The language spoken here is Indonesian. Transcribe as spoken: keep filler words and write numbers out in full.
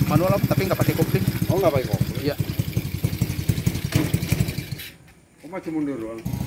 manual apa, tapi nggak pakai kopling. Oh nggak pakai kopling. Iya. Oh masih mundur doang.